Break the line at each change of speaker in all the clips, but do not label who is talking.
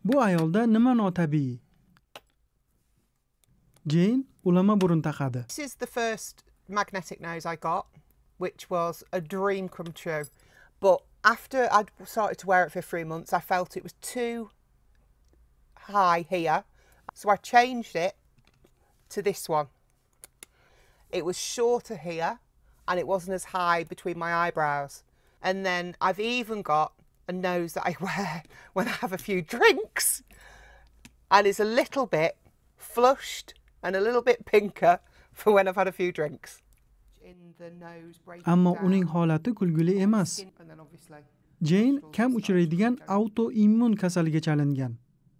Bu ayolda nima notabiiy? Jane ulama burun taqadi.
This is the first magnetic nose I got, which was a dream come true. But after I'd started to wear it for 3 months, I felt it was too high here. So I changed it to this one. It was shorter here and it wasn't as high between my eyebrows. And then I've even got a nose that I wear when I have a few drinks. And it's a little bit flushed and a little bit pinker for when I've had a few drinks.
Ammo uning holati kulgili emas. Jane kam uchraydigan autoimmun kasalga chalingan.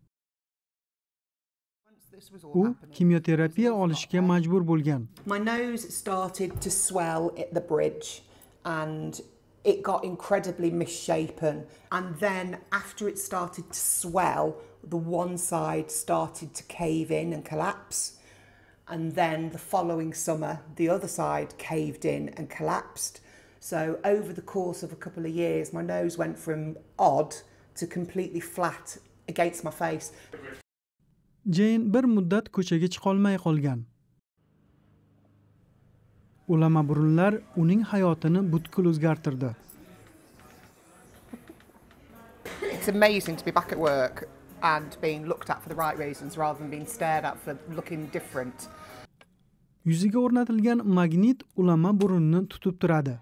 U kimyoterapiya olishga majbur bo'lgan.
My nose started to swell at the bridge and it got incredibly misshapen, and then after it started to swell, the one side started to cave in and collapse, and then the following summer the other side caved in and collapsed. So over the course of a couple of years my nose went from odd to completely flat against my face.
Jane bir muddat ko'chaga chiqolmay qolgan. Ulama burunlar uning hayotini butkul o'zgartirdi.
It's amazing to be back at work and being looked at for the right reasons rather than being stared at for looking different.
Yuziga o'rnatilgan magnit ulama burunni tutib turadi.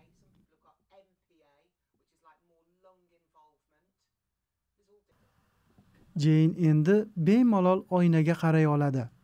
Jane endi bemalol oynaga qaray oladi.